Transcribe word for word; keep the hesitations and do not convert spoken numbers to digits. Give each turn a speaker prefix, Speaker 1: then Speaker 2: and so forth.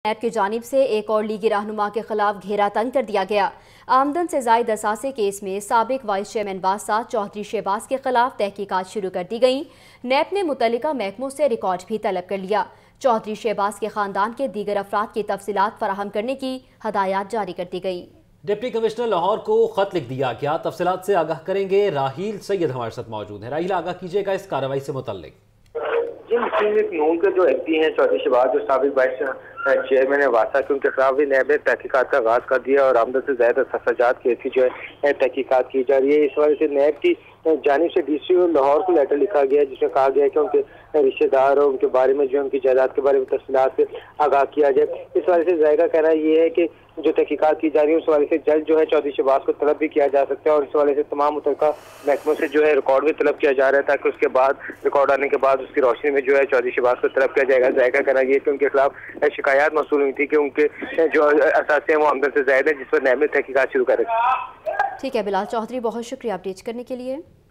Speaker 1: NAB کی جانب سے ایک اور لیگی رہنما کے خلاف گھیرا تنگ کر دیا گیا۔ آمدن سے زائد اثاثے کیس میں سابق وائس چیئرمین واسطہ چودھری شہباز کے خلاف تحقیقات شروع کر دی گئیں۔ نیب نے متعلقہ محکموں سے ریکارڈ بھی طلب کر لیا۔ چودھری شہباز کے خاندان کے دیگر افراد کی تفصیلات فراہم کرنے کی ہدایات جاری کر دی گئی۔
Speaker 2: ڈپٹی کمشنر لاہور کو خط لکھ دیا گیا، تفصیلات سے آگاہ کریں گے راحیل سید ہمارے ساتھ موجود ہیں۔ راحیل، آگاہ کیجیے گا اس کارروائی سے متعلق۔
Speaker 3: جی، مسلم لیگ نون کے جو ایم پی ہیں چودھری شہباز جو سابق وائس چیئرمین واسطہ کے ان کے خلاف بھی نیب نے تحقیقات کا آغاز کر دیا اور آمدن سے زائد اخراجات کیس کی جو ہے تحقیقات کی جا رہی ہے۔ اس وجہ سے نیب کی جانب سے ڈی سی او لاہور کو لیٹر لکھا گیا ہے جس میں کہا گیا ہے کہ ان کے رشتہ دار اور ان کے بارے میں جو ان کی جائیداد کے بارے میں تفصیلات سے آگاہ کیا جائے۔ اس وجہ سے ذائقہ کہنا یہ ہے کہ جو تحقیقات کی جا رہی ہے اس والے سے جلد جو ہے چودھری شہباز کو طلب بھی کیا جا سکتا ہے اور اس والے سے تمام متعلقہ محکموں سے جو ہے ریکارڈ بھی طلب کیا جا رہا ہے تاکہ اس کے بعد ریکارڈ آنے کے بعد اس کی روشنی میں جو ہے چودھری شہباز کو طلب کیا جائے گا۔ ذائقہ کہنا یہ ہے کہ ان کے خلاف شکایات موصول ہوئی تھی کہ ان کے جو اثاثے ہیں وہ آمدن سے زائد ہیں، جس پر نیب نے تحقیقات شروع کر رکھی۔
Speaker 1: ٹھیک ہے بلال چودھری، بہت شکریہ اپڈیٹ کرنے کے لیے۔